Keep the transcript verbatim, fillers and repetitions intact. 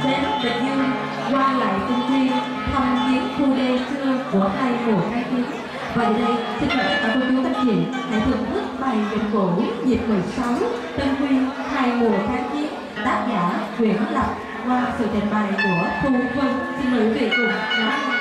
đến Bạch Dương qua lại Tân Tuyên thăm viếng khu đê xưa của hai mùa khai chiến. Và giờ đây xin mời tất cả cô chú các chị hãy thưởng thức bài kịch cổ dịp mười sáu Tân Tuyên hai mùa kháng chiến, tác giả Nguyễn Lập qua sự trình bày của Thu Vân. Xin mời quý vị cùng lắng nghe.